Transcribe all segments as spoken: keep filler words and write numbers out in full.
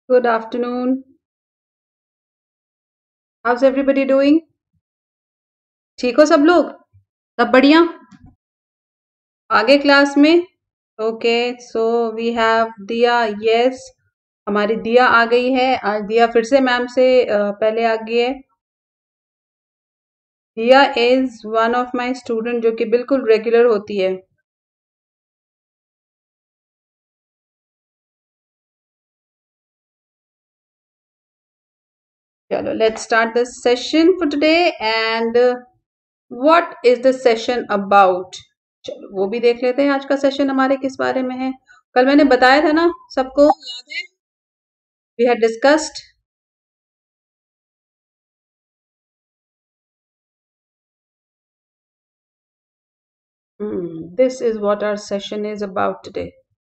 Good afternoon. How's everybody doing? ठीक हो सब लोग? सब बढ़िया? आगे क्लास में? Okay, so we have Diya. Yes, हमारी दिया आ गई है. आज दिया फिर से मैम से अ, पहले आ गई है. Diya is one of my student जो कि बिल्कुल रेगुलर होती है. चलो, let's start the session for today. And what is the session about? चलो वो भी देख लेते हैं आज का सेशन हमारे किस बारे में है. कल मैंने बताया था ना, सबको याद है? We had discussed. Hmm, this is what our session is about today.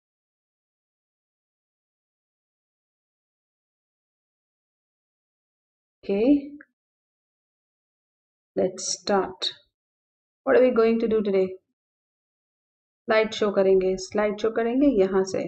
Okay, let's start. What are we going to do today? Slide show करेंगे. स्लाइड शो करेंगे यहाँ से.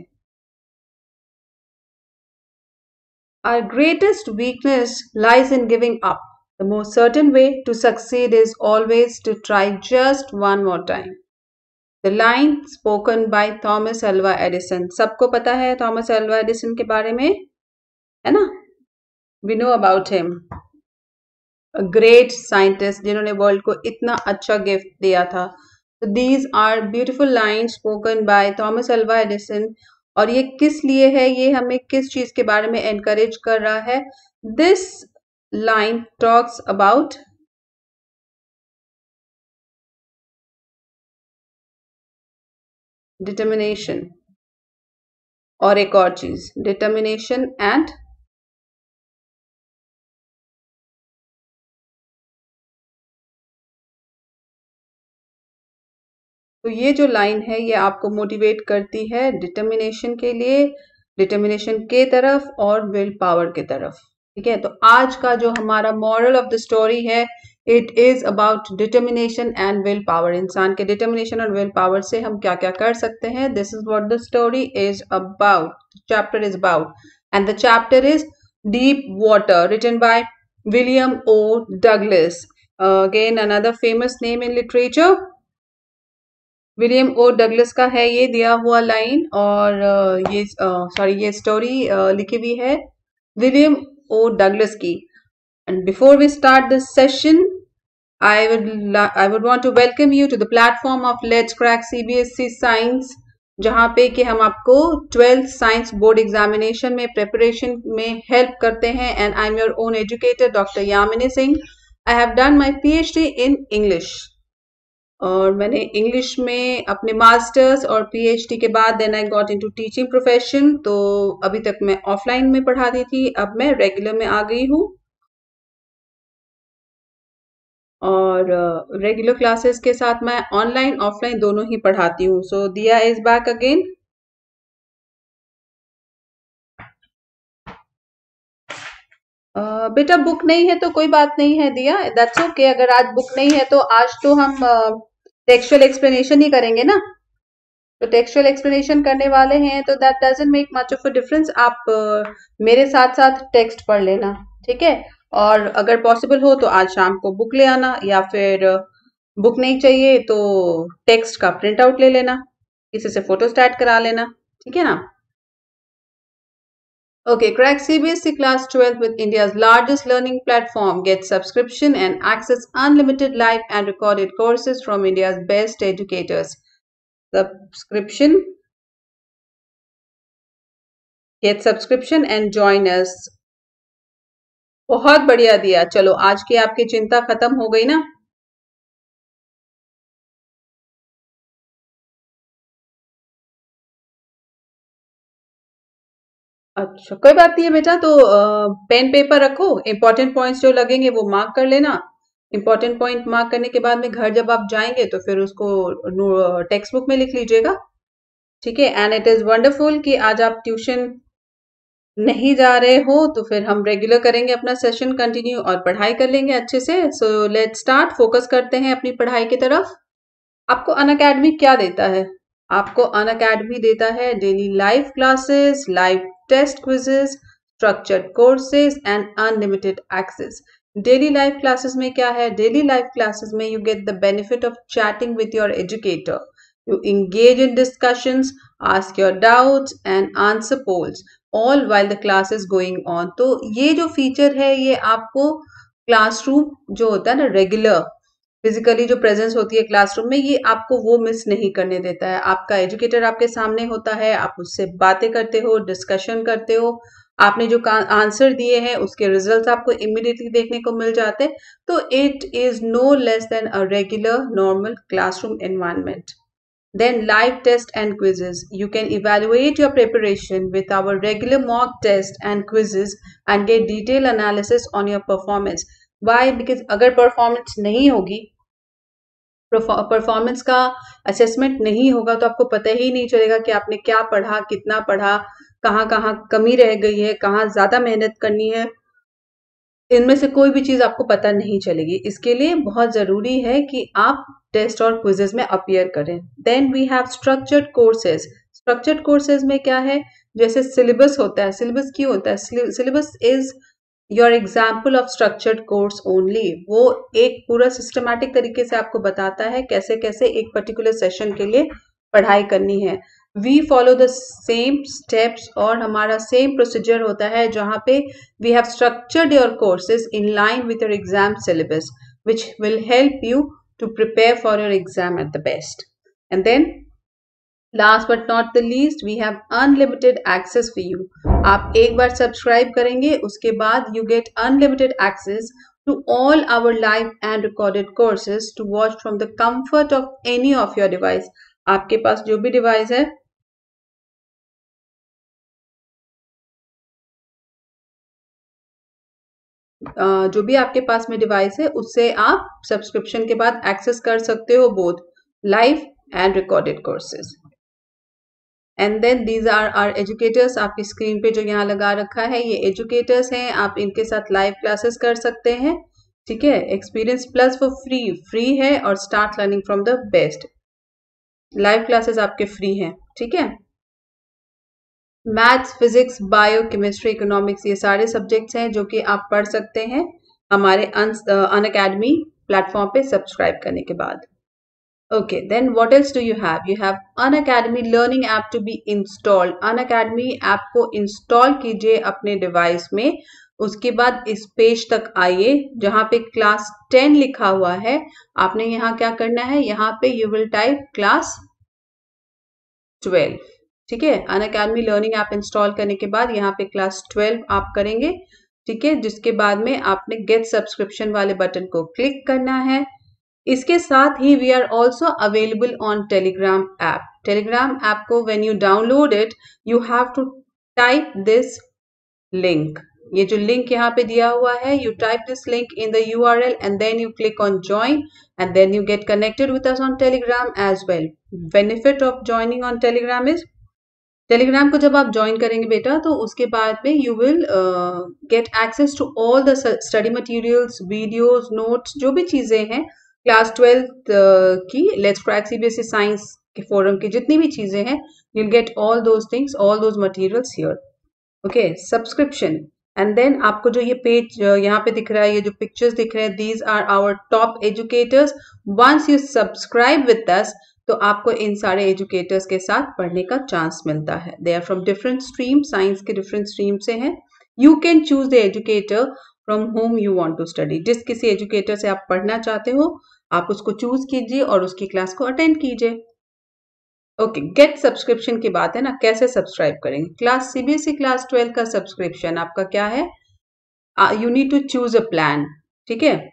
Our greatest weakness lies in giving up. The most certain way to succeed is always to try just one more time. The line spoken by Thomas Alva Edison. सबको पता है Thomas Alva Edison के बारे में, है ना? We know about him. A great scientist जिन्होंने world को इतना अच्छा गिफ्ट दिया था. So these are beautiful lines spoken by Thomas Alva Edison. और ये किस लिए है, ये हमें किस चीज के बारे में एनकरेज कर रहा है? This line talks about determination. और एक और चीज, determination and तो ये जो लाइन है ये आपको मोटिवेट करती है डिटर्मिनेशन के लिए, डिटर्मिनेशन के तरफ और विल पावर के तरफ. ठीक है, तो आज का जो हमारा मॉरल ऑफ द स्टोरी है, it is about determination and will power. इंसान के डिटर्मिनेशन और विल पावर से हम क्या क्या कर सकते हैं. This is what the story is about, chapter is about. And the chapter is deep water, written by William O Douglas. Again another famous name in literature. William O Douglas का है ये दिया हुआ लाइन. और ये sorry ये story लिखी हुई है विलियम ओ डगलस की. And before we start this session, I would I would want to welcome you to the platform of Let's Crack C B S E Science, जहाँ पे कि हम आपको ट्वेल्थ साइंस बोर्ड एग्जामिनेशन में preparation में help करते हैं. And I am your own educator doctor Yamini Singh. I have done my PhD in English. और मैंने इंग्लिश में अपने मास्टर्स और पीएचडी के बाद then I got into teaching profession. तो अभी तक मैं ऑफलाइन में पढ़ाती थी, अब मैं रेगुलर में आ गई हूँ. और रेगुलर uh, क्लासेस के साथ मैं ऑनलाइन ऑफलाइन दोनों ही पढ़ाती हूँ. So Diya is back again. बेटा बुक नहीं है तो कोई बात नहीं है दिया, दैट्स ओके. अगर आज बुक नहीं है तो आज तो हम टेक्सचुअल uh, एक्सप्लेनेशन ही करेंगे ना. तो टेक्सचुअल एक्सप्लेनेशन करने वाले हैं तो that doesn't make much of a difference. आप uh, मेरे साथ साथ टेक्स्ट पढ़ लेना, ठीक है. और अगर पॉसिबल हो तो आज शाम को बुक ले आना, या फिर बुक नहीं चाहिए तो टेक्स्ट का प्रिंट आउट ले लेना, किसी से फोटो स्टैट करा लेना, ठीक है ना. Okay, crack C B S E Class twelve with India's largest learning platform. Get subscription and access unlimited live and recorded courses from India's best educators. Subscription. Get subscription and join us. बहुत बढ़िया दिया. चलो आज की आपकी चिंता खत्म हो गई ना. अच्छा कोई बात नहीं है बेटा. तो पेन पेपर रखो, इंपॉर्टेंट पॉइंट्स जो लगेंगे वो मार्क कर लेना. इंपॉर्टेंट पॉइंट मार्क करने के बाद में घर जब आप जाएंगे तो फिर उसको टेक्स्ट बुक में लिख लीजिएगा, ठीक है. एंड इट इज वंडरफुल कि आज आप ट्यूशन नहीं जा रहे हो, तो फिर हम रेगुलर करेंगे अपना सेशन कंटिन्यू और पढ़ाई कर लेंगे अच्छे से. So let's start. फोकस करते हैं अपनी पढ़ाई की तरफ. आपको अनअकैडमी क्या देता है? आपको अनअकैडमी देता है daily live classes, live test quizzes, structured courses and unlimited access. Daily life classes में क्या है? Daily life classes में you get the benefit of chatting with your educator. You engage in discussions, ask your doubts and answer polls all while the class is going on. तो ये जो feature है ये आपको क्लासरूम जो होता है ना रेगुलर फिजिकली जो प्रेजेंस होती है क्लासरूम में, ये आपको वो मिस नहीं करने देता है. आपका एजुकेटर आपके सामने होता है, आप उससे बातें करते हो, डिस्कशन करते हो, आपने जो आंसर दिए हैं उसके रिजल्ट्स आपको इमीडिएटली देखने को मिल जाते हैं. तो it is no less than a regular normal classroom environment. Then live test and quizzes. You can evaluate your preparation with our regular mock test and quizzes and get detailed analysis on your performance. Why? Because अगर performance नहीं होगी, performance का assessment नहीं होगा तो आपको पता ही नहीं चलेगा कि आपने क्या पढ़ा, कितना पढ़ा, कहाँ कहाँ कमी रह गई है, कहाँ ज्यादा मेहनत करनी है. इनमें से कोई भी चीज आपको पता नहीं चलेगी. इसके लिए बहुत जरूरी है कि आप टेस्ट और क्विजेस में अपीयर करें. Then we have structured courses. Structured courses में क्या है? जैसे सिलेबस होता है. सिलेबस क्यों होता है? Syllabus is your example of structured course only. वो एक पूरा सिस्टमैटिक तरीके से आपको बताता है कैसे कैसे एक पर्टिकुलर सेशन के लिए पढ़ाई करनी है. We follow the same steps और हमारा सेम प्रोसीजर होता है जहाँ पे we have structured your courses in line with your exam syllabus which will help you to prepare for your exam at the best. And then last but not the least we have unlimited access for you. आप एक बार subscribe करेंगे उसके बाद you get unlimited access to all our live and recorded courses to watch from the comfort of any of your device. आपके पास जो भी device है जो भी आपके पास में डिवाइस है उससे आप सब्सक्रिप्शन के बाद एक्सेस कर सकते हो both live and recorded courses. And then these are are educators. आपकी स्क्रीन पे जो यहाँ लगा रखा है ये एजुकेटर्स हैं. आप इनके साथ लाइव क्लासेस कर सकते हैं. ठीक है. एक्सपीरियंस प्लस वो फ्री फ्री है और start learning from the best. Live classes आपके फ्री हैं. ठीक है. Maths, physics, bio, chemistry, economics ये सारे सब्जेक्ट्स हैं जो कि आप पढ़ सकते हैं हमारे अनअकैडमी प्लेटफॉर्म पे सब्सक्राइब करने के बाद. Okay, then what else do you have? You have Unacademy learning app to be installed. Unacademy app को install कीजिए अपने डिवाइस में. उसके बाद इस पेज तक आइए जहाँ पे क्लास टेन लिखा हुआ है. आपने यहाँ क्या करना है? यहाँ पे you will type class twelve. ठीक है. Unacademy learning app इंस्टॉल करने के बाद यहाँ पे क्लास ट्वेल्व आप करेंगे. ठीक है. जिसके बाद में आपने गेट सब्सक्रिप्शन वाले बटन को क्लिक करना है. इसके साथ ही we are also available on Telegram app. Telegram app को when you download it you have to type this link. ये जो लिंक यहाँ पे दिया हुआ है you type this link in the URL and then you click on join and then you get connected with us on Telegram as well. Benefit of joining on Telegram is Telegram को जब आप join करेंगे बेटा तो उसके बाद में you will get access to all the study materials, videos, notes, जो भी चीजें हैं क्लास ट्वेल्थ की लेट्स क्रैक सीबीएसई साइंस के फोरम की जितनी भी चीजें हैं you'll get all those things, all those materials here. Okay, subscription. And then आपको जो ये पेज यहाँ पे दिख रहा है, ये जो पिक्चर्स दिख रहे हैं, these are our top educators. Once you subscribe with us, तो आपको इन सारे एजुकेटर्स के साथ पढ़ने का चांस मिलता है. They are from different streams, science के different stream से हैं. You can choose the educator from whom you want to study. जिस किसी एजुकेटर से आप पढ़ना चाहते हो आप उसको चूज कीजिए और उसकी क्लास को अटेंड कीजिए. ओके, गेट सब्सक्रिप्शन की बात है ना, कैसे सब्सक्राइब करेंगे? क्लास सीबीएसई क्लास ट्वेल्व का सब्सक्रिप्शन आपका क्या है? You need to choose a plan. ठीक है.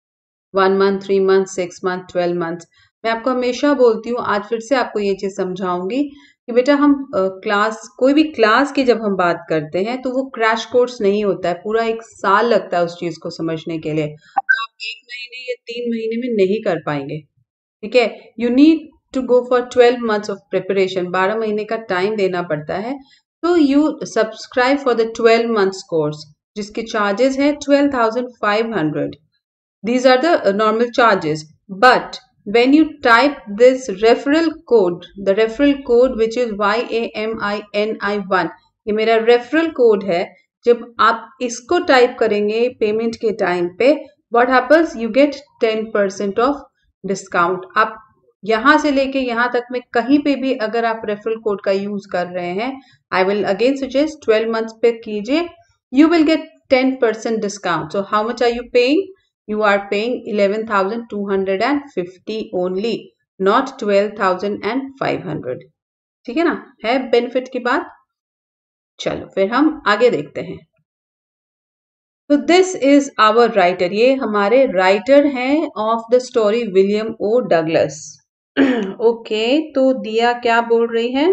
One month, three month, six month, twelve month. मैं आपको हमेशा बोलती हूँ, आज फिर से आपको ये चीज समझाऊंगी कि बेटा हम क्लास uh, कोई भी क्लास की जब हम बात करते हैं तो वो क्रैश कोर्स नहीं होता है. पूरा एक साल लगता है उस चीज को समझने के लिए. तो आप एक महीने या तीन महीने में नहीं कर पाएंगे. ठीक है. You need to go for twelve months of preparation. बारह महीने का टाइम देना पड़ता है. तो you subscribe for the twelve months course जिसके चार्जेस है twelve thousand five hundred. These are the normal charges. But when you type this referral code, the referral code which is Y A M I N I one, ये मेरा referral code है जब आप इसको type करेंगे payment के time पे, what happens, you get ten percent of discount. आप यहां से लेके यहां तक में कहीं पे भी अगर आप रेफरल कोड का यूज कर रहे हैं, I will again suggest twelve months पे कीजिए, you will get ten percent discount. So how much are you paying? You are paying eleven thousand two hundred fifty only, not twelve thousand five hundred. ठीक है ना, है benefit की बात। चलो फिर हम आगे देखते हैं। तो दिस इज आवर राइटर, ये हमारे राइटर हैं of the story William O Douglas. Okay, तो दिया क्या बोल रही है?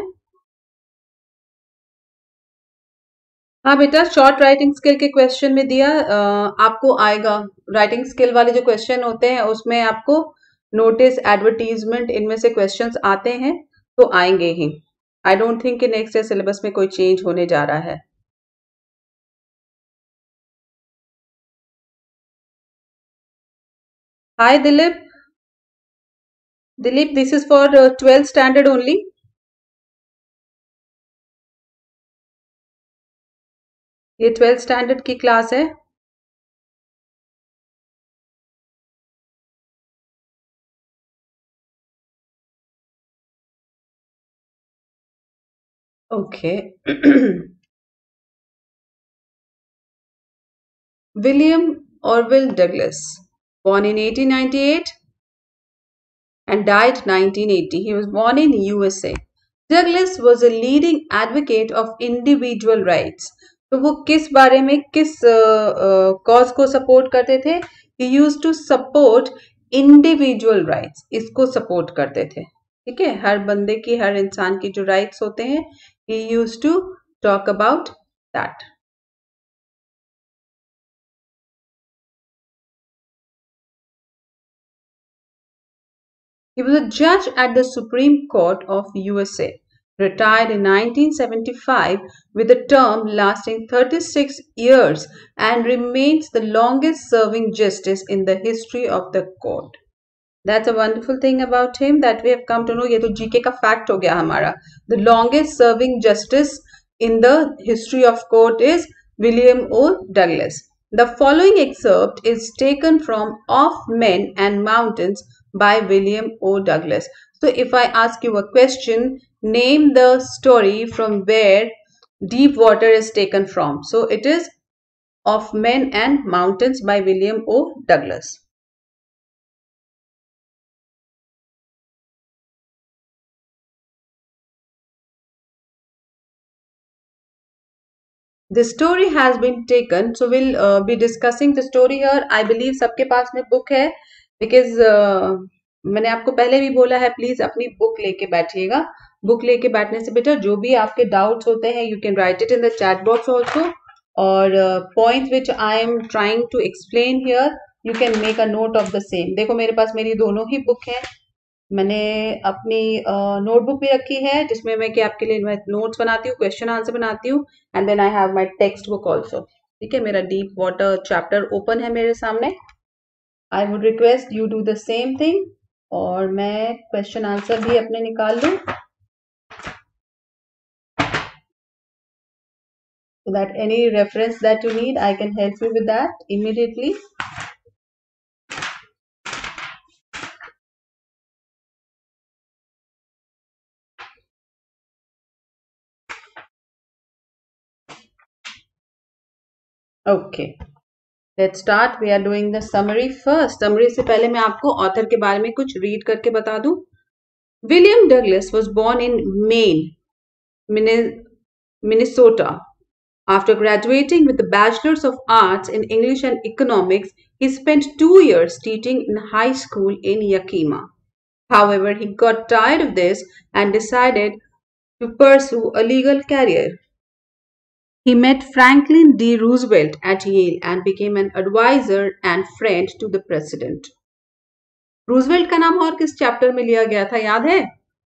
हाँ बेटा, शॉर्ट राइटिंग स्किल के क्वेश्चन में दिया आ, आपको आएगा। राइटिंग स्किल वाले जो क्वेश्चन होते हैं उसमें आपको नोटिस, एडवर्टीजमेंट, इनमें से क्वेश्चंस आते हैं तो आएंगे ही। आई डोंट थिंक कि नेक्स्ट ईयर सिलेबस में कोई चेंज होने जा रहा है। Hi Dilip, Dilip this is for twelfth standard only. ये ट्वेल्थ स्टैंडर्ड की क्लास है। Okay. William Orville Douglas, born in eighteen ninety-eight and died nineteen eighty. He was born in U S A. Douglas was a leading advocate of individual rights. तो वो किस बारे में, किस cause uh, uh, को support करते थे? He used to support individual rights. इसको सपोर्ट करते थे। ठीक है, हर बंदे की, हर इंसान की जो राइट्स होते हैं, he used to talk about that. He was a judge at the Supreme Court of U S A, retired in nineteen seventy-five with a term lasting thirty-six years and remains the longest serving justice in the history of the court. That's a wonderful thing about him that we have come to know. ये तो GK का fact हो गया हमारा। The longest serving justice in the history of court is William O. Douglas. The following excerpt is taken from Of Men and Mountains by William O. Douglas. So if I ask you a question, name the story from where Deep Water is taken from. So it is Of Men and Mountains by William O. Douglas. The story has been taken, so we'll uh, be discussing the story here. I believe सबके पास में book है, because uh, मैंने आपको पहले भी बोला है, please अपनी बुक लेके बैठिएगा। बुक लेके बैठने से बेटा जो भी आपके डाउट्स होते हैं, you can write it in the chat box also, और point which I am trying to explain here, you can make a note of the same. देखो मेरे पास मेरी दोनों ही बुक है, मैंने अपनी नोटबुक भी रखी है जिसमें मैं कि आपके लिए मैं नोट्स बनाती हूँ, क्वेश्चन आंसर बनाती हूँ, and then I have my text book also. ठीक है, मेरा डीप वाटर चैप्टर ओपन है मेरे सामने। I would request you do the same thing, और मैं क्वेश्चन आंसर भी अपने निकाल लूँ, so that any reference that you need, I can help you with that immediately. Okay, let's start. We are doing the summary first. Summary से पहले मैं आपको ऑथर के बारे में कुछ रीड करके बता दूं। William Douglas was born in Maine, Minnesota. After graduating with a Bachelor's of Arts in English and Economics, he spent two years teaching in high school in Yakima. However, he got tired of this and decided to pursue a legal career. He met Franklin D. Roosevelt at Yale and became an advisor and friend to the president. Roosevelt का नाम और किस chapter में लिया गया था, याद है?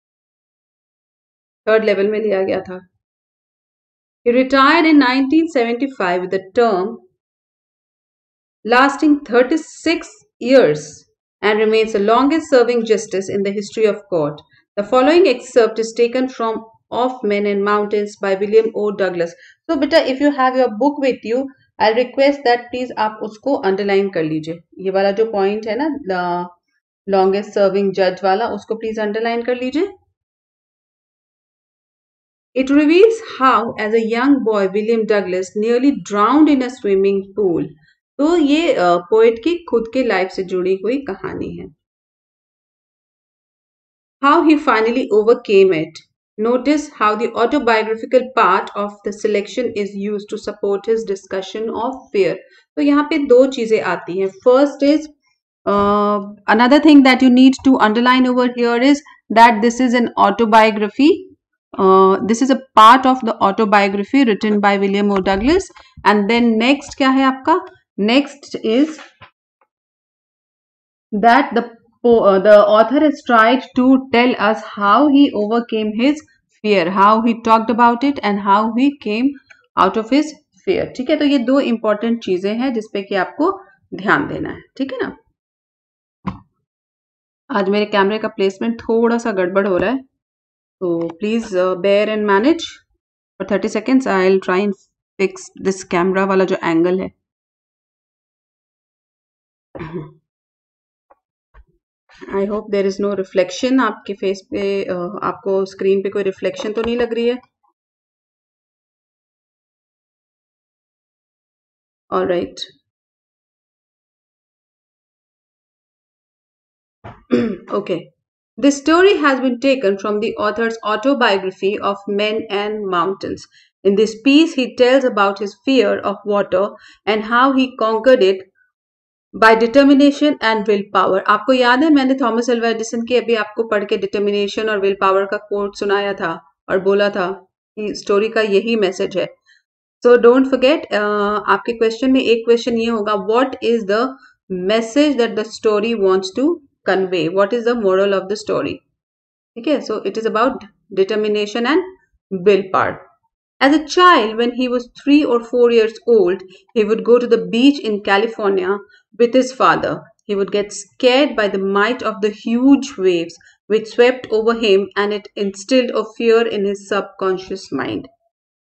थर्ड लेवल में लिया गया था। He retired in nineteen seventy-five with a term lasting thirty-six years and remains the longest serving justice in the history of court. The following excerpt is taken from Of Men and Mountains by William O. Douglas. तो बेटा if you have your book with you, I request that please आप उसको underline कर लीजिए। ये वाला जो point है ना लॉन्गेस्ट सर्विंग जज वाला, उसको प्लीज अंडरलाइन कर लीजिए। It reveals how, as a young boy, William Douglas nearly drowned in a swimming pool. तो ये पोएट की खुद के लाइफ से जुड़ी हुई कहानी है। How he finally overcame it. Notice how the autobiographical part of the selection is used to support his discussion of fear. तो यहाँ पे दो चीजें आती हैं. First is uh, another thing that you need to underline over here is that this is an autobiography. Uh, this is a part of the autobiography written by William O. Douglas. And then next क्या है आपका? Next is that the uh, the author has tried to tell us how he overcame his fear, how he talked about it and how he came out of his fear. ठीक है, तो ये दो important चीजें हैं जिसपे कि आपको ध्यान देना है। ठीक है ना। आज मेरे कैमरे का प्लेसमेंट थोड़ा सा गड़बड़ हो रहा है, तो please bear and manage for thirty seconds. I will try and fix this camera वाला जो एंगल है। I hope there is no reflection आपके फेस पे, uh, आपको स्क्रीन पे कोई रिफ्लेक्शन तो नहीं लग रही है। All right, okay. This story has been taken from the author's autobiography of Men and Mountains. In this piece, he tells about his fear of water and how he conquered it by determination and will power. आपको याद है मैंने Thomas Alva Edison की अभी आपको पढ़ के determination और विल पावर का कोट सुनाया था और बोला था कि स्टोरी का यही मैसेज है। सो डोंट फॉरगेट, आपके क्वेश्चन में एक क्वेश्चन ये होगा, what is the message that the story wants to convey, what is the moral of the story? Okay, so it is about determination and willpower. As a child, when he was three or four years old, he would go to the beach in California with his father. He would get scared by the might of the huge waves which swept over him, and it instilled a fear in his subconscious mind.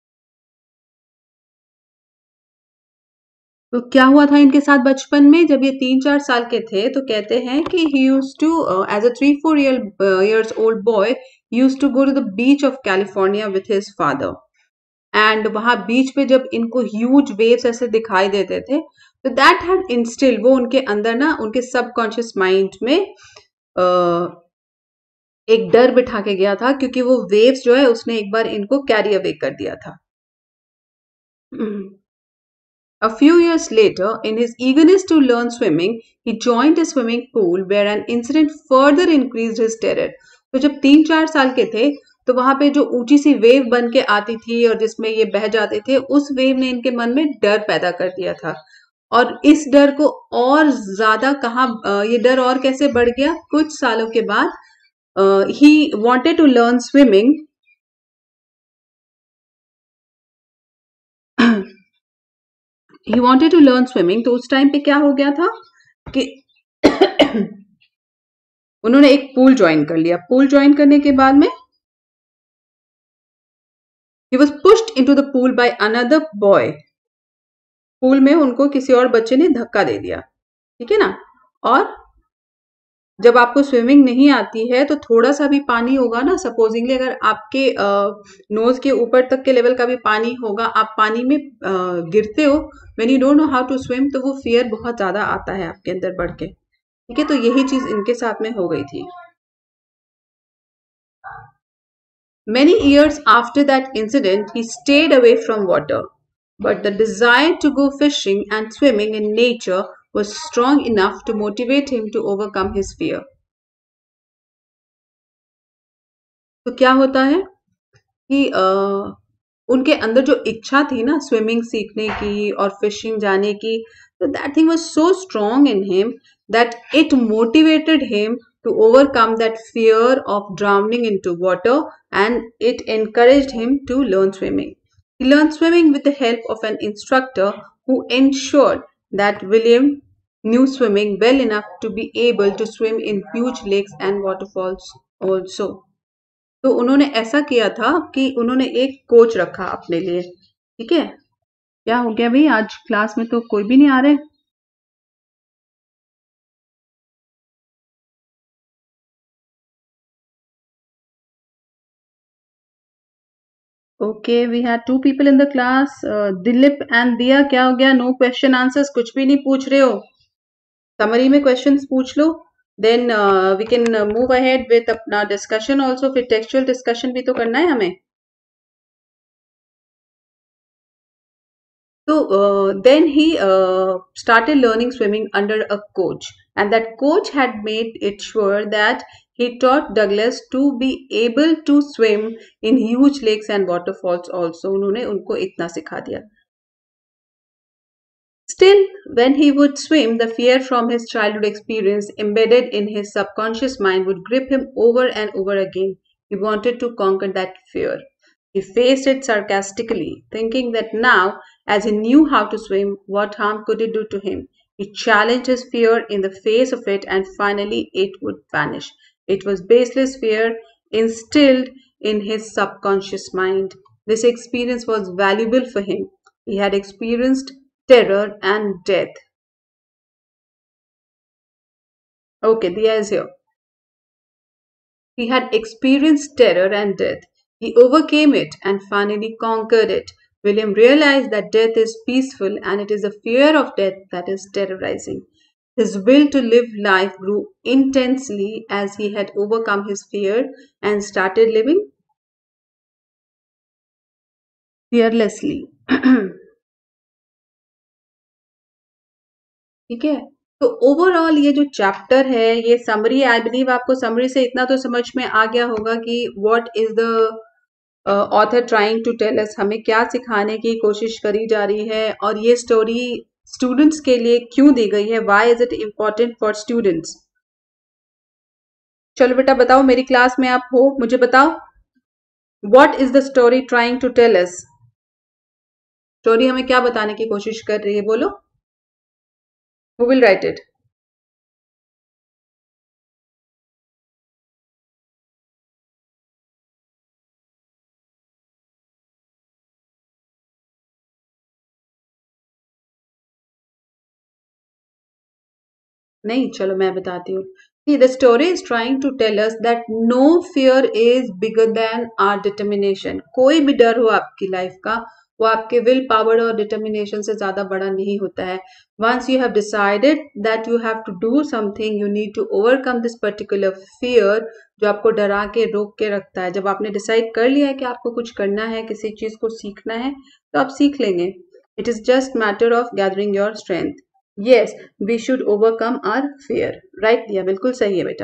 तो क्या हुआ था इनके साथ बचपन में जब ये तीन चार साल के थे, तो कहते हैं कि he used to uh, as a three four year uh, years old boy used to go to the beach of California with his father. And वहां बीच पे जब इनको ह्यूज वेव्स ऐसे दिखाई देते थे, तो दैट हैड इंस्टिल, वो उनके अंदर ना उनके सबकॉन्शियस माइंड में uh, एक डर बिठा के गया था, क्योंकि वो वेव्स जो है उसने एक बार इनको कैरी अवे कर दिया था। A few years later, in his eagerness to learn swimming, he joined a swimming pool where an incident further increased his terror. तो जब तीन चार साल के थे, तो वहां पे जो ऊंची सी वेव बन के आती थी और जिसमें ये बह जाते थे, उस वेव ने इनके मन में डर पैदा कर दिया था। और इस डर को और ज्यादा कहाँ, ये डर और कैसे बढ़ गया, कुछ सालों के बाद ही wanted to learn swimming. He wanted to learn swimming, तो उस टाइम पे क्या हो गया था कि उन्होंने एक पूल ज्वाइन कर लिया। पूल ज्वाइन करने के बाद में he was pushed into the pool by another boy. Pool में उनको किसी और बच्चे ने धक्का दे दिया, ठीक है ना। और जब आपको स्विमिंग नहीं आती है तो थोड़ा सा भी पानी होगा ना, सपोजिंगली अगर आपके नोज के ऊपर तक के लेवल का भी पानी होगा, आप पानी में uh, गिरते हो, when you don't know how to swim, तो वो फियर बहुत ज्यादा आता है आपके अंदर बढ़ के, ठीक है। तो यही चीज इनके साथ में हो गई थी। Many years after that incident, he stayed away from water, but the desire to go fishing and swimming in nature was strong enough to motivate him to overcome his fear. तो क्या होता है कि आ, उनके अंदर जो इच्छा थी ना स्विमिंग सीखने की और फिशिंग जाने की, तो that thing was so strong in him that it motivated him to overcome that fear of drowning into water, and it encouraged him to learn swimming. He learned swimming with the help of an instructor who ensured that William knew swimming well enough to be able to swim in huge lakes and waterfalls also. तो उन्होंने ऐसा किया था कि उन्होंने एक coach रखा अपने लिए, ठीक है, क्या हो गया भाई, आज क्लास में तो कोई भी नहीं आ रहे। Okay, we had two people in the class, Dilip and Diya. क्या हो गया, नो क्वेश्चन आंसर्स, कुछ भी नहीं पूछ रहे हो? समरी में क्वेश्चंस पूछ लो, then we can move ahead with अपना डिस्कशन ऑल्सो। फिर टेक्सचुअल डिस्कशन भी तो करना है हमें। So uh, then he uh, started learning swimming under a coach, and that coach had made it sure that he taught Douglas to be able to swim in huge lakes and waterfalls also. उन्होंने उनको इतना सिखा दिया. Still, when he would swim, the fear from his childhood experience embedded in his subconscious mind would grip him over and over again. He wanted to conquer that fear. He faced it sarcastically, thinking that now, as he knew how to swim, what harm could it do to him? He challenged his fear in the face of it, and finally it would vanish. It was baseless fear instilled in his subconscious mind. This experience was valuable for him. He had experienced terror and death. Okay, Dia is here. He had experienced terror and death. He overcame it and finally conquered it. William realized that death is peaceful and it is the fear of death that is terrorizing. His will to live life grew intensely as he had overcome his fear and started living fearlessly. ठीक है, तो overall ये जो chapter है, ये summary, I believe आपको summary से इतना तो समझ में आ गया होगा कि what is the author trying to tell us, हमें क्या सिखाने की कोशिश करी जा रही है, और ये स्टोरी स्टूडेंट्स के लिए क्यों दी गई है, why is it important for students. चलो बेटा बताओ, मेरी क्लास में आप हो, मुझे बताओ what is the story trying to tell us. Story हमें क्या बताने की कोशिश कर रही है, बोलो। Who will write it? नहीं, चलो मैं बताती हूँ। See, the story is trying to tell us that no fear is bigger than our determination. कोई भी डर हो आपकी लाइफ का, वो आपके विल पावर और डिटर्मिनेशन से ज्यादा बड़ा नहीं होता है. Once you have decided that you have to do something, you need to overcome this particular fear जो आपको डरा के रोक के रखता है. जब आपने डिसाइड कर लिया है कि आपको कुछ करना है, किसी चीज को सीखना है, तो आप सीख लेंगे. It is just matter of gathering your strength. Yes, we should overcome our fear. Right दिया, बिल्कुल सही है बेटा.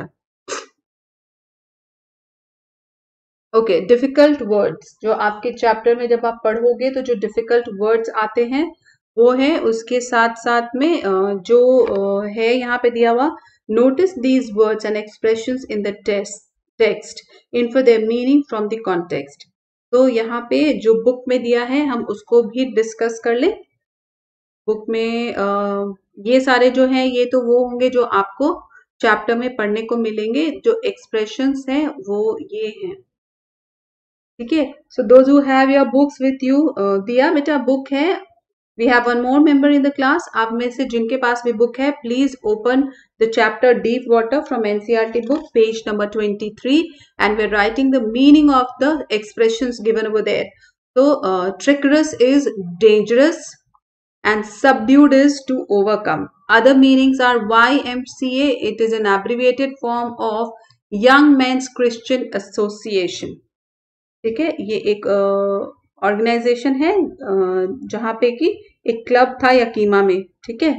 ओके, डिफिकल्ट वर्ड्स जो आपके चैप्टर में जब आप पढ़ोगे तो जो डिफिकल्ट वर्ड्स आते हैं वो है, उसके साथ साथ में जो है यहाँ पे दिया हुआ, notice these words and expressions in the test text in for their meaning from the context. तो यहाँ पे जो बुक में दिया है हम उसको भी डिस्कस कर ले. बुक में आ, ये सारे जो हैं ये तो वो होंगे जो आपको चैप्टर में पढ़ने को मिलेंगे. जो एक्सप्रेशंस हैं वो ये हैं, ठीक है. So those who have your books with you, दिया बेटा बुक है. We have one more member in the class. आप में से जिनके पास भी बुक है, please open the chapter deep water from NCERT book, page number twenty three, and we are writing the meaning of the expressions given over there. तो treacherous is dangerous and subdued is to overcome. Other meanings are Y M C A. It is an abbreviated form of Young Men's Christian Association. ठीक है, ये एक organisation uh, है uh, जहां पे कि एक क्लब था यकीमा में. ठीक है,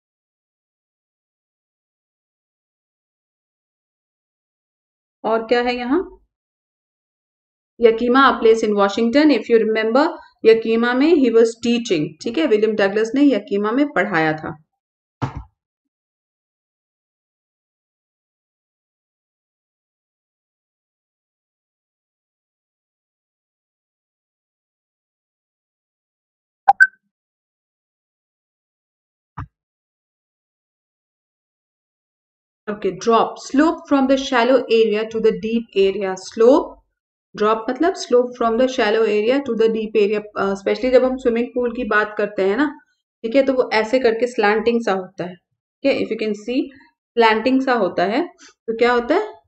और क्या है यहाँ, Yakima a place in Washington. If you remember, Yakima में ही वॉज टीचिंग. ठीक है, विलियम डगलस ने यकीमा में पढ़ाया था. Okay, drop, slope from the shallow area to the deep area. Slope, drop मतलब slope from the shallow area to the deep area, specially जब हम स्विमिंग पूल की बात करते हैं ना, ठीक है, तो वो ऐसे करके स्लैंटिंग सा होता है, ठीक है, if you can see slanting सा होता है, तो क्या होता है,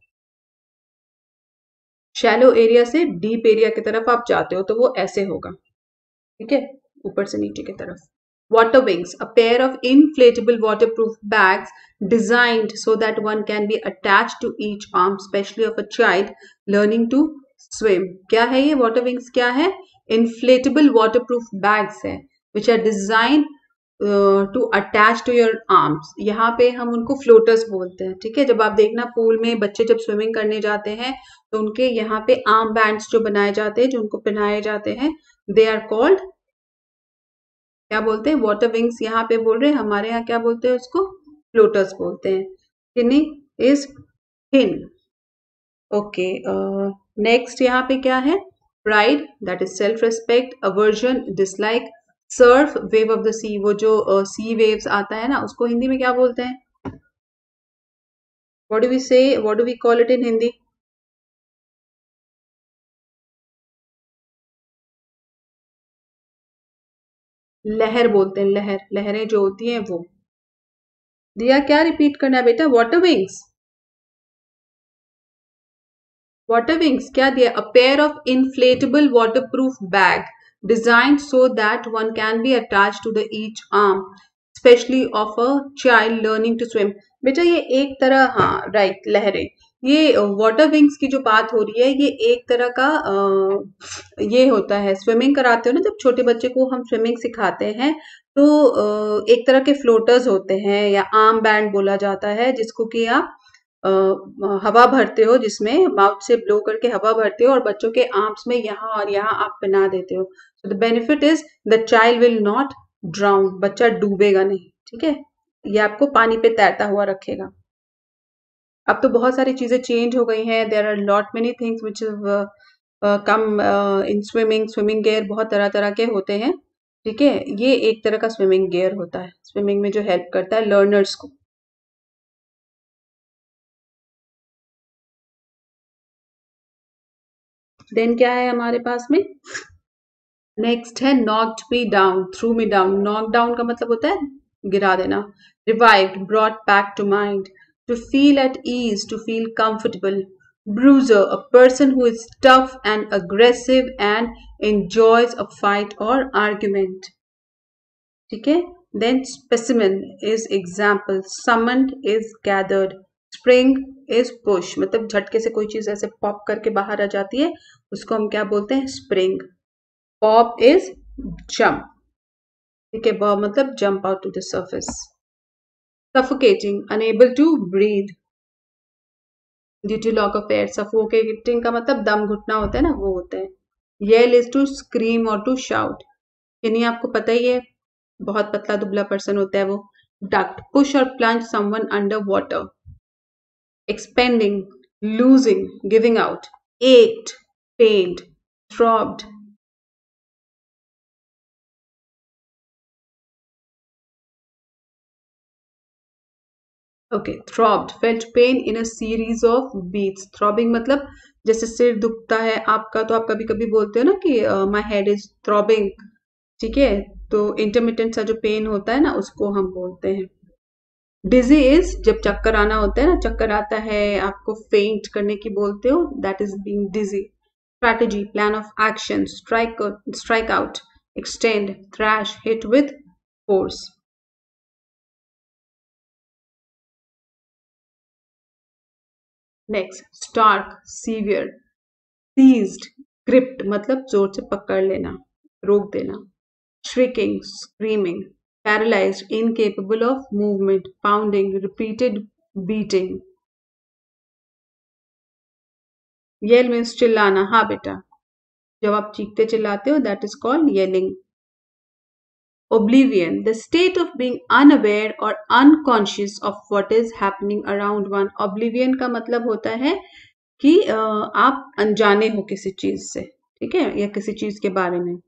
शैलो एरिया से डीप एरिया की तरफ आप जाते हो तो वो ऐसे होगा, ठीक है, ऊपर से नीचे की तरफ. Water wings, a pair of inflatable waterproof bags designed so that one can be attached to each arm, especially of a child learning to swim. क्या है ये water wings? क्या है? Inflatable waterproof bags है, which are designed uh, to attach to your arms. यहाँ पे हम उनको floaters बोलते हैं, ठीक है. जब आप देखना पूल में बच्चे जब स्विमिंग करने जाते हैं तो उनके यहाँ पे आर्म बैंड्स जो बनाए जाते हैं, जो उनको पहनाए जाते हैं, दे आर कॉल्ड, क्या बोलते हैं, वाटर विंग्स. यहाँ पे बोल रहे हैं, हमारे यहाँ क्या बोलते हैं उसको, फ्लोटर्स बोलते हैं. Skinning is thin. Okay, next यहाँ पे क्या है, pride, that is self respect. Aversion, dislike. Surf, wave of the sea, वो जो सी uh, वेव्स आता है ना, उसको हिंदी में क्या बोलते हैं, what do we say, what do we call it in Hindi? लहर बोलते हैं, लहर, लहरें जो होती हैं वो. दिया क्या रिपीट करना है बेटा, वाटर विंग्स. वाटर विंग्स क्या दिया, a pair of inflatable waterproof bag designed so that one can be attach to the each arm, specially of a child learning to swim. बेटा ये एक तरह, हाँ राइट, लहरें, ये वाटर विंग्स की जो बात हो रही है, ये एक तरह का आ, ये होता है, स्विमिंग कराते हो ना जब छोटे बच्चे को हम स्विमिंग सिखाते हैं, तो आ, एक तरह के फ्लोटर्स होते हैं या आर्म बैंड बोला जाता है, जिसको कि आप हवा भरते हो, जिसमें माउथ से ब्लो करके हवा भरते हो और बच्चों के आर्म्स में यहाँ और यहाँ आप पहना देते हो. So the benefit is the child will not drown, बच्चा डूबेगा नहीं, ठीक है, ये आपको पानी पे तैरता हुआ रखेगा. अब तो बहुत सारी चीजें चेंज हो गई हैं, there are lot many things which come in swimming. Swimming gear बहुत तरह तरह के होते हैं, ठीक है, ये एक तरह का स्विमिंग गियर होता है, स्विमिंग में जो हेल्प करता है लर्नर्स को. देन क्या है हमारे पास में, नेक्स्ट है knocked me down, through me down. Knock down का मतलब होता है गिरा देना. Revived, brought back to mind. To feel at ease, to feel comfortable. Bruiser, a person who is tough and aggressive and enjoys a fight और argument, ठीक है. Then specimen is example. Summoned is gathered. Spring is push, मतलब झटके से कोई चीज ऐसे pop करके बाहर आ जाती है, उसको हम क्या बोलते हैं, स्प्रिंग. पॉप इज जंप, ठीक है, बॉब मतलब jump out to the surface. Suffocating, unable to breathe due to lack of air. Suffocating का मतलब दम घुटना होता है ना, वो होता है. येल इज टू स्क्रीम और टू शाउट. यानी आपको पता ही है, बहुत पतला दुबला पर्सन होता है वो. डक्ट, पुश और plunge someone under water. Expending, losing, giving out. ached, pained, throbbed. Okay, throbbed, felt pain in a series of beats. Throbbing मतलब जैसे सिर दुखता है आपका, तो आप कभी कभी बोलते हो ना कि माई हेड इज थ्रॉबिंग, ठीक है, तो इंटरमिटेंट सा जो पेन होता है ना, उसको हम बोलते हैं. डिजी इज जब चक्कर आना होता है ना, चक्कर आता है आपको, फेंट करने की बोलते हो, that is being dizzy. Strategy, plan of action. Strike, strike out. Extend, thrash, hit with force. Next, stark, severe. Seized, gripped मतलब जोर से पकड़ लेना, रोक देना. shrieking, screaming. Paralyzed, incapable of movement. Pounding, repeated beating. Yell means चिल्लाना, हाँ बेटा, जब आप चीखते चिल्लाते हो, that is called yelling. Oblivion, the state of being unaware or unconscious of what is happening around one. Oblivion का मतलब होता है कि आप अनजाने हो किसी चीज से, ठीक है, या किसी चीज के बारे में.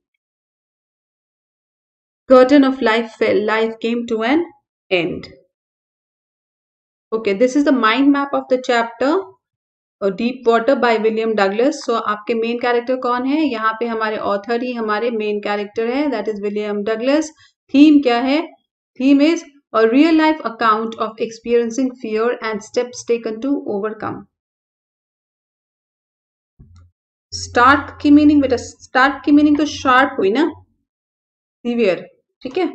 Curtain of life fell, life came to an end. Okay, this is the mind map of the chapter. Deep water by William Douglas. So आपके मेन कैरेक्टर कौन है? यहाँ पे हमारे ऑथर ही हमारे मेन कैरेक्टर है, that is William Douglas. Theme क्या है? Theme is a real life account of experiencing fear and steps taken to overcome. Stark की मीनिंग बेटा, स्टार्क की मीनिंग तो शार्प हुई ना, सीवियर, ठीक है।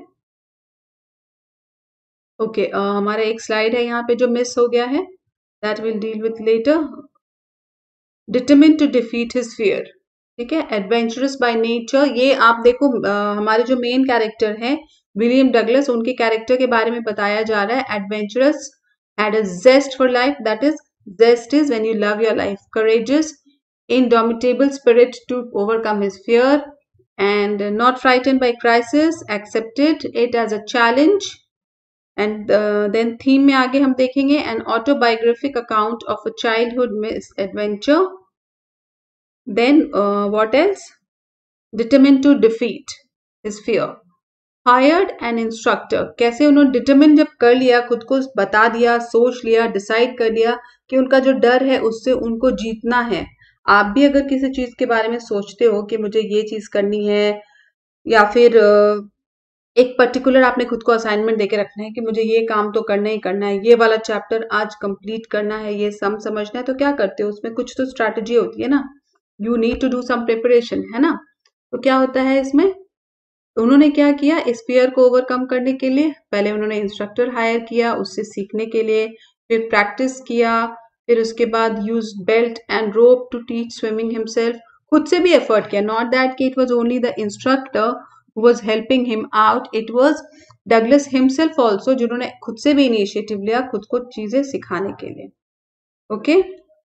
ओके okay, uh, हमारा एक स्लाइड है यहाँ पे जो मिस हो गया है, that will deal with later. Determine to defeat his fear, ठीक है। एडवेंचरस बाय नेचर, ये आप देखो uh, हमारे जो मेन कैरेक्टर है विलियम डगलस, उनके कैरेक्टर के बारे में बताया जा रहा है। Adventurous, had a zest for life, that is zest is when you love your life. Courageous, indomitable spirit to overcome his fear, and not frightened by crisis, accepted it as a challenge। And then theme में आगे हम देखेंगे an autobiographic account of a childhood misadventure. Then what else? Determine to defeat his fear, hired an instructor. कैसे उन्होंने determine जब कर लिया, खुद को बता दिया, सोच लिया, डिसाइड कर लिया कि उनका जो डर है उससे उनको जीतना है। आप भी अगर किसी चीज के बारे में सोचते हो कि मुझे ये चीज करनी है, या फिर uh, एक पर्टिकुलर आपने खुद को असाइनमेंट देके रखना है कि मुझे ये काम तो करना ही करना है, ये वाला चैप्टर आज कंप्लीट करना है, ये सम समझना है, तो क्या करते हो? उसमें कुछ तो स्ट्रैटेजी होती है ना, you need to do some preparation, है ना। तो क्या होता है इसमें, उन्होंने क्या किया इस फियर को ओवरकम करने के लिए? पहले उन्होंने इंस्ट्रक्टर हायर किया उससे सीखने के लिए, फिर प्रैक्टिस किया, फिर उसके बाद use belt and rope to teach swimming himself. खुद से भी एफर्ट किया, नॉट दैट कि it was only the instructor who was helping him out, it was Douglas himself also, जिन्होंने खुद से भी इनिशिएटिव लिया खुद को चीजें सिखाने के लिए। Okay,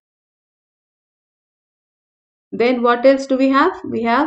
then what else do we have? We have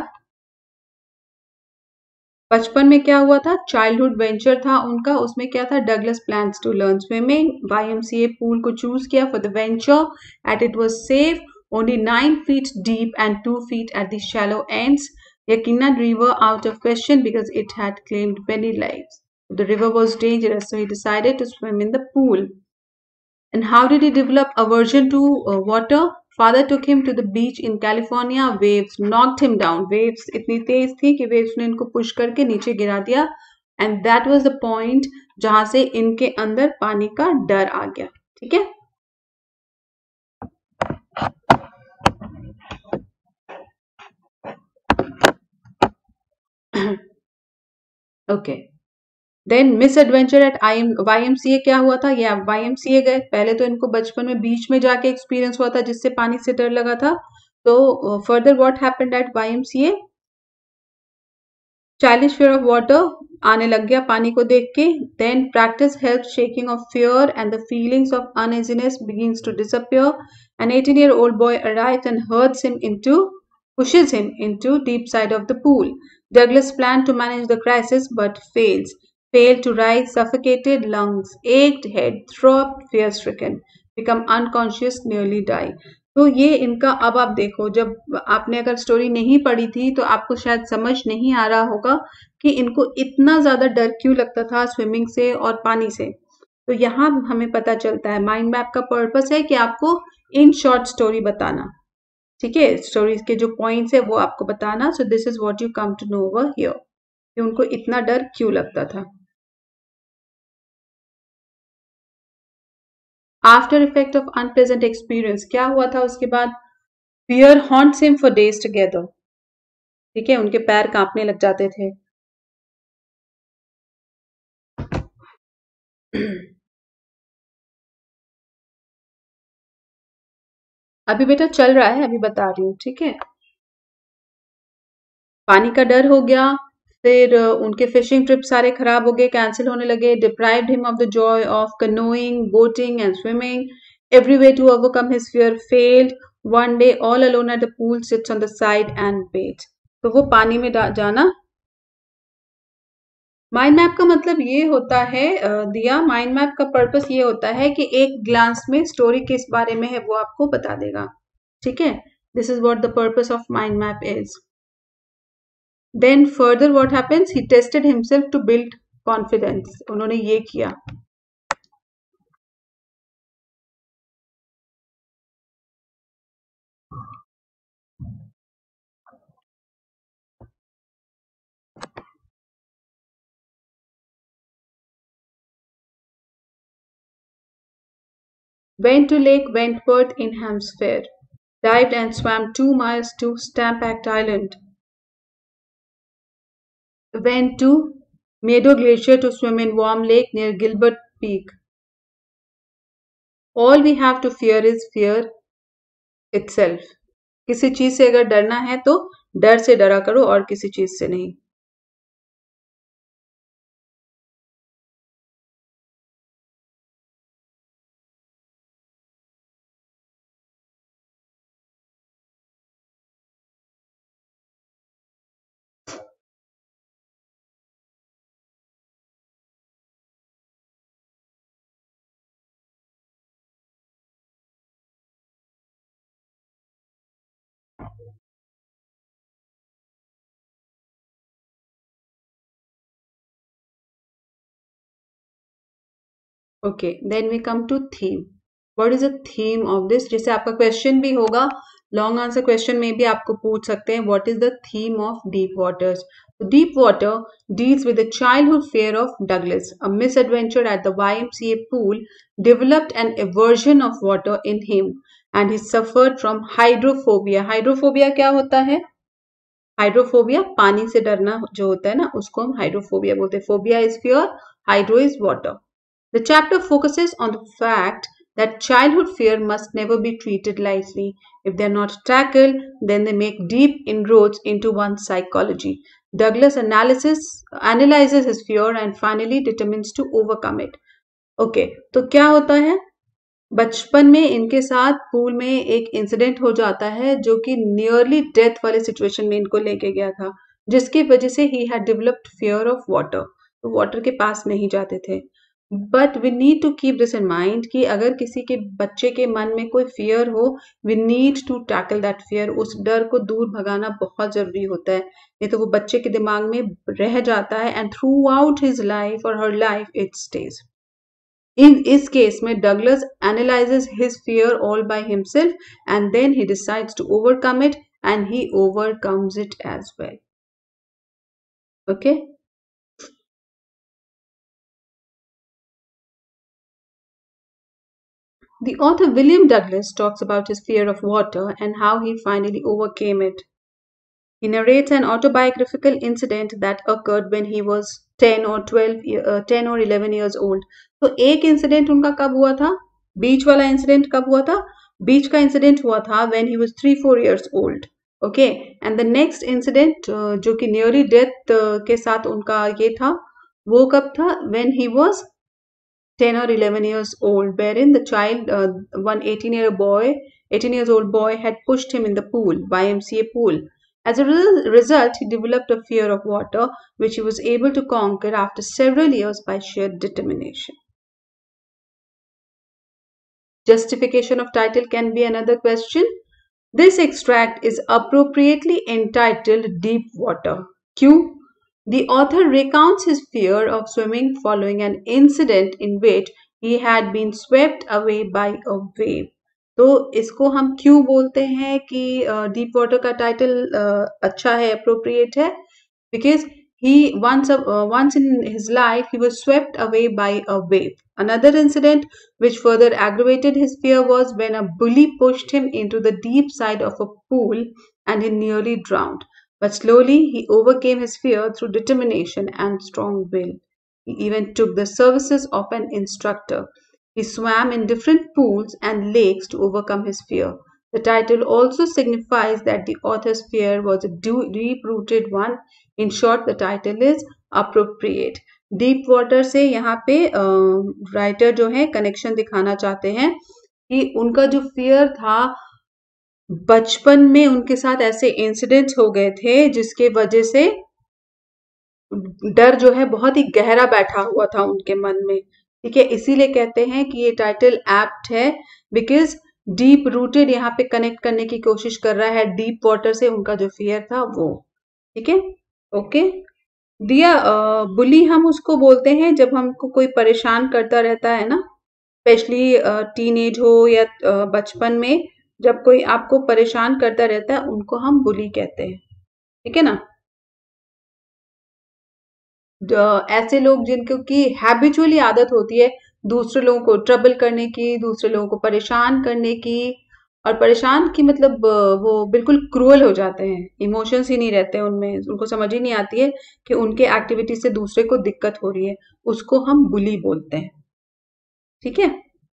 बचपन में क्या हुआ था, चाइल्डहुड वेंचर था उनका, उसमें क्या था, Douglas plans to learn swimming, YMCA pool को चूज किया for the venture at it was safe, only nine feet deep and two feet at the shallow ends. Yakina river out of question because it had claimed many lives. The river was dangerous, so he decided to swim in the pool. And how did he develop aversion to uh, water? Father took him to the beach in California. Waves knocked him down. Waves इतनी तेज थी कि waves ने इनको push करके नीचे गिरा दिया. And that was the point जहां से इनके अंदर पानी का डर आ गया, ठीक है। Okay, then misadventure at I M Y M C A क्या हुआ था, ये वाई एम सी ए गए। पहले तो इनको बचपन में बीच में जाके एक्सपीरियंस हुआ था जिससे पानी से डर लगा था। तो further what happened at Y M C A, childish fear of water आने लग गया पानी को देख के। Then practice help shaking off fear and the feelings of uneasiness begins to disappear. An eighteen year old boy arrives and hurls him into pushes him into deep side of the pool. Douglas planned to manage the crisis but fails. Failed to rise, suffocated, lungs ached, head throbbed, fear stricken, become unconscious, nearly die. तो ये इनका, अब आप देखो, जब आपने अगर story नहीं पढ़ी थी तो आपको शायद समझ नहीं आ रहा होगा कि इनको इतना ज्यादा डर क्यों लगता था स्विमिंग से और पानी से। तो यहाँ हमें पता चलता है माइंड मैप का पर्पस है कि आपको इन शॉर्ट स्टोरी बताना, ठीक है, स्टोरीज के जो पॉइंट्स है वो आपको बताना। So this is what you come to know over here कि उनको इतना डर क्यों लगता था। After effect of unpleasant experience, क्या हुआ था उसके बाद? Fear haunts him for days together, ठीक है, उनके पैर कांपने लग जाते थे। अभी बेटा चल रहा है, अभी बता रही हूँ, ठीक है। पानी का डर हो गया, फिर उनके फिशिंग ट्रिप सारे खराब हो गए, कैंसिल होने लगे। Deprived him of the joy of canoeing, boating and swimming. Every way to overcome his fear failed. One day all alone at the pool sits on the side and waits. तो वो पानी में जाना, mind map का मतलब ये होता है दिया, माइंड मैप का पर्पस ये होता है कि एक ग्लांस में स्टोरी किस बारे में है वो आपको बता देगा, ठीक है। This is what the purpose of mind map is. Then further what happens, he tested himself to build confidence, उन्होंने ये किया। Went to Lake Wentworth in Hampshire. Dived and swam two miles to Stampak Island. Went to Meadow Glacier to swim in warm lake near Gilbert Peak. All we have to fear is fear itself. किसी चीज से अगर डरना है तो डर से डरा करो और किसी चीज से नहीं. Okay, then we come to theme. What is the theme of this? जैसे आपका क्वेश्चन भी होगा, लॉन्ग आंसर क्वेश्चन में भी आपको पूछ सकते हैं what is the theme of deep waters. Deep water deals with the childhood fear of Douglas. A misadventure at the Y M C A pool developed an aversion of water in him and he suffered from hydrophobia. Hydrophobia क्या होता है? Hydrophobia पानी से डरना जो होता है ना, उसको हम हाइड्रोफोबिया बोलते हैं. Phobia is fear, hydro is water. The chapter focuses on the fact that childhood fear must never be treated lightly. If they are not tackled, then they make deep inroads into one's psychology. Douglas analysis, analyzes his fear and finally determines to overcome it. Okay, तो क्या होता है? बचपन में इनके साथ pool में एक इंसिडेंट हो जाता है जो कि नियरली डेथ वाले सिचुएशन में इनको लेके गया था, जिसकी वजह से ही had developed fear of water. तो वाटर के पास नहीं जाते थे. But we need to keep this in mind कि अगर किसी के बच्चे के मन में कोई फियर हो, we need to tackle that fear. उस डर को दूर भगाना बहुत जरूरी होता है, नहीं तो वो बच्चे के दिमाग में रह जाता है and throughout his life और हर लाइफ इट स्टेज. In इस केस में Douglas analyzes his fear all by himself and then he decides to overcome it and he overcomes it as well. Okay. The author William Douglas talks about his fear of water and how he finally overcame it. He narrates an autobiographical incident that occurred when he was ten or twelve, uh, ten or eleven years old. तो एक incident उनका कब हुआ था? बीच वाला incident कब हुआ था? बीच का इंसिडेंट हुआ था when he was three four years old. Okay, and the next incident uh, जो कि नियरली डेथ uh, के साथ उनका ये था, वो कब था? When he was ten or eleven years old, wherein the child, uh, one eighteen year boy, eighteen years old boy had pushed him in the pool, Y M C A pool. As a result, he developed a fear of water, which he was able to conquer after several years by sheer determination. Justification of title can be another question. This extract is appropriately entitled Deep Water. Q. The author recounts his fear of swimming following an incident in which he had been swept away by a wave. तो इसको हम क्यों बोलते हैं कि deep uh, water का title uh, अच्छा है, अप्रोप्रिएट है? Because he once uh, once in his life he was swept away by a wave. Another incident which further aggravated his fear was when a bully pushed him into the deep side of a pool and he nearly drowned. But slowly he overcame his fear through determination and strong will. He even took the services of an instructor. He swam in different pools and lakes to overcome his fear. The title also signifies that the author's fear was a deep-rooted one. In short, the title is appropriate. Deep water से यहाँ पे writer uh, जो है connection दिखाना चाहते हैं कि उनका जो फियर था, बचपन में उनके साथ ऐसे इंसिडेंट्स हो गए थे जिसके वजह से डर जो है बहुत ही गहरा बैठा हुआ था उनके मन में. ठीक है, इसीलिए कहते हैं कि ये टाइटल एप्ट है, बिकॉज डीप रूटेड यहाँ पे कनेक्ट करने की कोशिश कर रहा है डीप वाटर से उनका जो फियर था वो. ठीक है, ओके. दिया, बुली हम उसको बोलते हैं जब हमको कोई परेशान करता रहता है ना, स्पेशली टीन एज हो या uh, बचपन में जब कोई आपको परेशान करता रहता है उनको हम बुली कहते हैं. ठीक है ना. ऐसे लोग जिनको की हैबिचुअली आदत होती है दूसरे लोगों को ट्रबल करने की, दूसरे लोगों को परेशान करने की, और परेशान की मतलब वो बिल्कुल क्रूअल हो जाते हैं, इमोशंस ही नहीं रहते हैं उनमें, उनको समझ ही नहीं आती है कि उनके एक्टिविटी से दूसरे को दिक्कत हो रही है, उसको हम बुली बोलते हैं। ठीक है,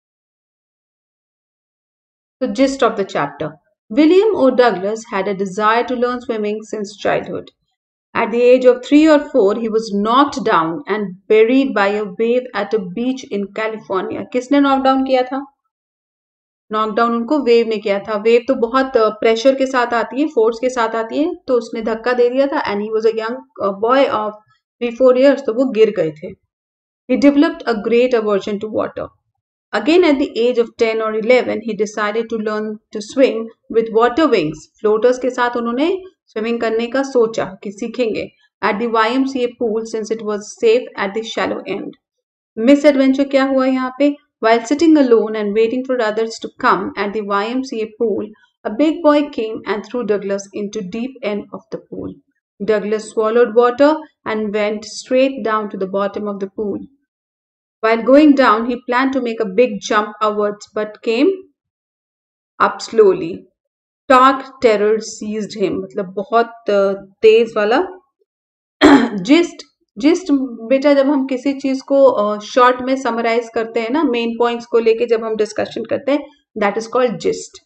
तो gist of the chapter. William O. Douglas had a desire to learn swimming since childhood. At the age of three or four, he was knocked down and buried by a wave at a beach in California. किसने knock down किया था? Knockdown उनको wave ने किया था। Wave तो बहुत pressure के साथ आती है, फोर्स के साथ आती है, तो उसने धक्का दे दिया था and he was a young boy of three four years, तो वो गिर गए थे। He developed a great aversion to water. Again, at the age of ten or eleven, he decided to learn to swim with water wings. Floaters के साथ उन्होंने swimming करने का सोचा कि सीखेंगे at the Y M C A pool since it was safe at the shallow end. Misadventure क्या हुआ यहाँ पे? While sitting alone and waiting for others to come at the Y M C A pool, a big boy came and threw Douglas into deep end of the pool. Douglas swallowed water and went straight down to the bottom of the pool. While going down, he planned to make a big jump upwards but came up slowly. Stark terror seized him. मतलब बहुत तेज वाला gist gist बेटा, जब हम किसी चीज को short में समराइज करते हैं ना, मेन पॉइंट्स को लेके जब हम डिस्कशन करते हैं, that is called gist.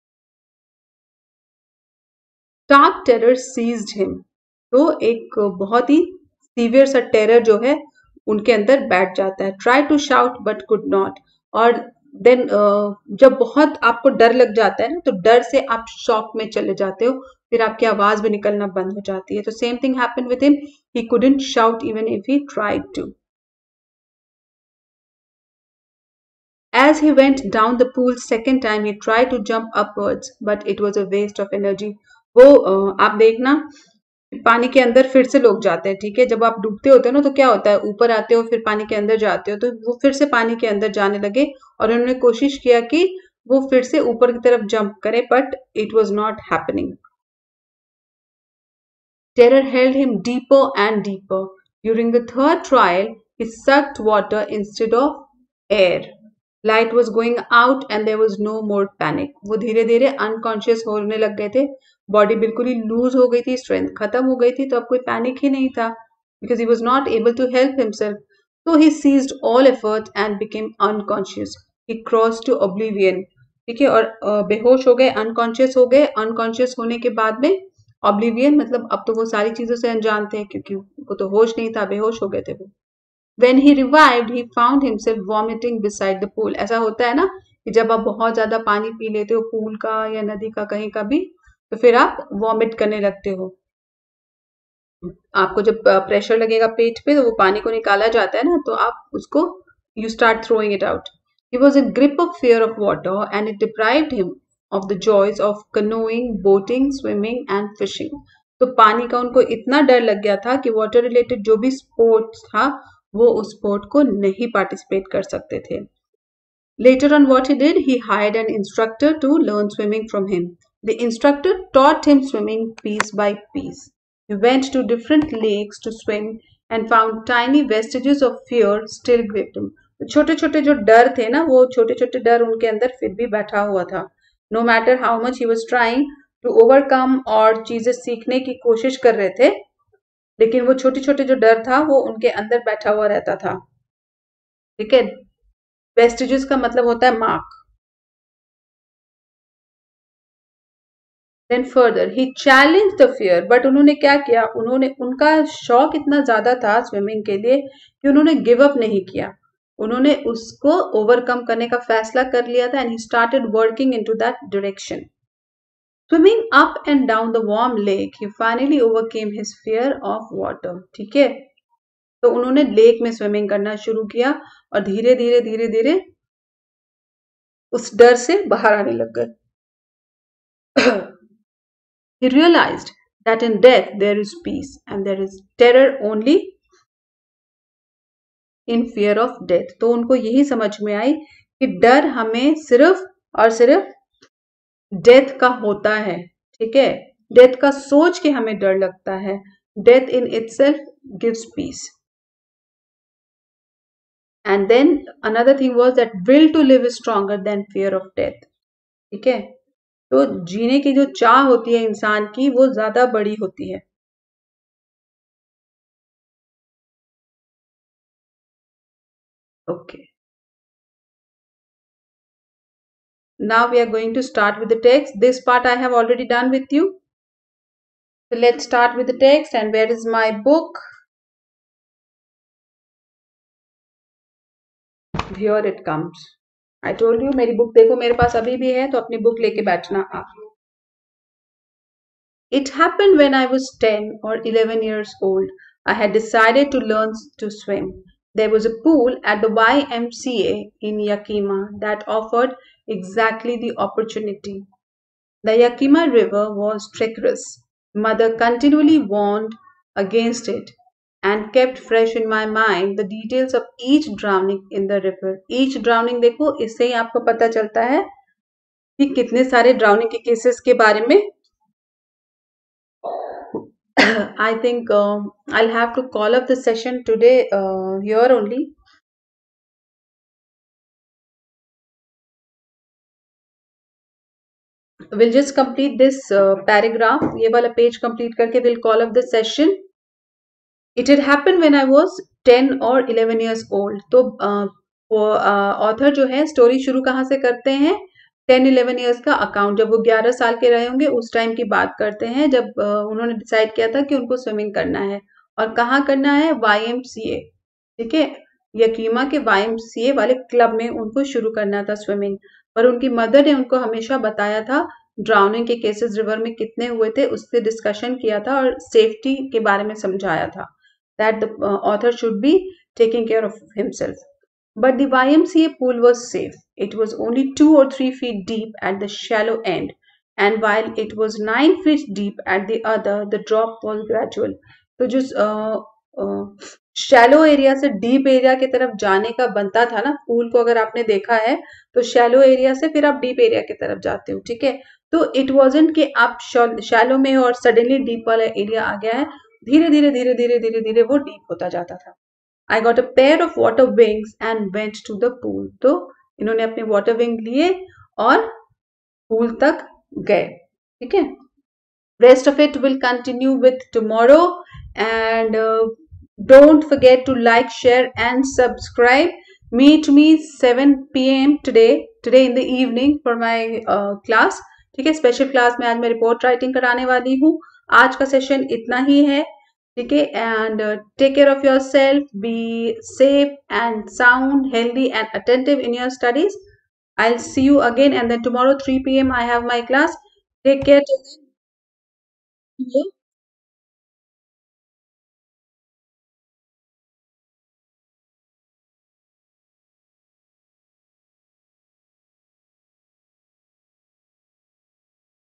Stark terror seized him. तो एक बहुत ही सीवियर सा टेरर जो है उनके अंदर बैठ जाता है। Try to shout but could not. और देन uh, जब बहुत आपको डर लग जाता है ना, तो डर से आप शॉक में चले जाते हो, फिर आपकी आवाज भी निकलना बंद हो जाती है। तो same thing happened with him, he couldn't shout even if he tried to. As he went down the pool second time, he tried to jump upwards, but it was a waste of energy. वो uh, आप देखना, पानी के अंदर फिर से लोग जाते हैं, ठीक है, जब आप डूबते होते हो ना, तो क्या होता है, ऊपर आते हो फिर पानी के अंदर जाते हो, तो वो फिर से पानी के अंदर जाने लगे और उन्होंने कोशिश किया कि वो फिर से ऊपर की तरफ जंप करे, but it was not happening. Terror held him deeper and deeper. During the third trial, he sucked water instead of air. Light was going out and there was no more panic. वो धीरे धीरे unconscious होने लग गए थे, body बिल्कुल ही loose हो गई थी, स्ट्रेंथ खत्म हो गई थी, तो अब कोई पैनिक ही नहीं था, because he was not able to help himself. So he ceased all effort and became unconscious. He crossed to oblivion. ठीक है, और बेहोश हो गए, अनकॉन्शियस हो गए। अनकॉन्शियस होने के बाद में ऑब्लिवियन मतलब अब तो वो सारी चीजों से अनजान थे, क्योंकि उनको तो होश नहीं था, बेहोश हो गए थे वो। When he revived, he found himself vomiting beside the pool. ऐसा होता है ना कि जब आप बहुत ज्यादा पानी पी लेते हो, पूल का या नदी का कहीं का भी, तो फिर आप वॉमिट करने लगते हो। आपको जब प्रेशर लगेगा पेट पे, तो वो पानी को निकाला जाता है ना, तो आप उसको you start throwing it out. He was in grip of fear of water and it deprived him of the joys of canoeing, boating, swimming and fishing. तो पानी का उनको इतना डर लग गया था कि वाटर रिलेटेड जो भी स्पोर्ट्स था, वो उस स्पोर्ट को नहीं पार्टिसिपेट कर सकते थे। Later on, what he did, he hired an instructor to learn swimming from him. The instructor taught him swimming piece by piece. He went to different lakes to swim and found tiny vestiges of fear still gripped him. छोटे छोटे जो डर थे ना, वो छोटे छोटे डर उनके अंदर फिर भी बैठा हुआ था। No matter how much he was trying to overcome और चीजें सीखने की कोशिश कर रहे थे, लेकिन वो छोटे छोटे जो डर था वो उनके अंदर बैठा हुआ रहता था। ठीक है, वेस्टिजेस का मतलब होता है mark. Then further, he challenged the fear, but उन्होंने क्या किया, उन्होंने उनका शौक इतना ज्यादा था स्विमिंग के लिए कि उन्होंने गिव अप नहीं किया, उन्होंने उसको ओवरकम करने का फैसला कर लिया था, and he started working into that direction. Swimming up and down the warm lake, he finally overcame his fear of water. ठीक है, तो उन्होंने लेक में स्विमिंग करना शुरू किया और धीरे धीरे धीरे धीरे उस डर से बाहर आने लग गए। He realized that in death there is peace and there is terror only in fear of death. तो उनको यही समझ में आई कि डर हमें सिर्फ और सिर्फ डेथ का होता है। ठीक है, डेथ का सोच के हमें डर लगता है। Death in itself gives peace. And then another thing was that will to live is stronger than fear of death. ठीक है, तो जीने की जो चाह होती है इंसान की वो ज्यादा बड़ी होती है। Okay, now we are going to start with the text. This part I have already done with you. So let's start with the text. And where is my book? Here it comes. I told you मेरी book देखो मेरे पास अभी भी है, तो अपनी book लेके बैठना आप। It happened when I was ten or eleven years old. I had decided to learn to swim. There was a pool at the Y M C A in Yakima that offered exactly the opportunity. The Yakima River was treacherous. Mother continually warned against it and kept fresh in my mind the details of each drowning in the river. Each drowning देखो, इससे ही आपको पता चलता है कि कितने सारे drowning के केसेस के बारे में। I think uh, I'll have to call up the session today uh, here only. We'll just complete this uh, paragraph. ये वाला page complete करके we'll call up the session. It had happened when I was ten or eleven years old. तो uh, वो author uh, जो है story शुरू कहाँ से करते हैं? टेन इलेवन ईयर्स का अकाउंट, जब वो ग्यारह साल के रहे होंगे उस टाइम की बात करते हैं, जब uh, उन्होंने डिसाइड किया था कि उनको स्विमिंग करना है। और कहाँ करना है? Y M C A. ठीक है, यकीमा के वाई एम सी ए वाले क्लब में उनको शुरू करना था स्विमिंग। पर उनकी मदर ने उनको हमेशा बताया था, ड्राउनिंग के केसेस रिवर में कितने हुए थे उससे डिस्कशन किया था और सेफ्टी के बारे में समझाया था, that the uh, author should be taking care of himself. But the Y M C A pool was safe. It was only two or three feet deep at the shallow end, and while it was nine feet deep at the other, the drop was gradual. तो जो shallow area से deep area की तरफ जाने का बनता था ना पूल को, अगर आपने देखा है तो शैलो एरिया से फिर आप डीप एरिया की तरफ जाते हो। ठीक है, तो इट वॉजंट कि आप शैलो में और सडनली डीप वाला एरिया आ गया है, धीरे धीरे धीरे धीरे धीरे धीरे वो डीप होता जाता था। I got a pair of water wings and went to the pool. तो इन्होंने अपने वाटर विंग लिए और पूल तक गए। ठीक है, rest of it will continue with tomorrow and don't forget to like share and subscribe. Meet me seven P M today today in the evening for my class. ठीक है, special class में आज मैं report writing कराने वाली हूँ। आज का सेशन इतना ही है। ठीक है, and take care of yourself, be safe and sound, healthy and attentive in your studies. I will see you again and then tomorrow three P M I have my class. Take care.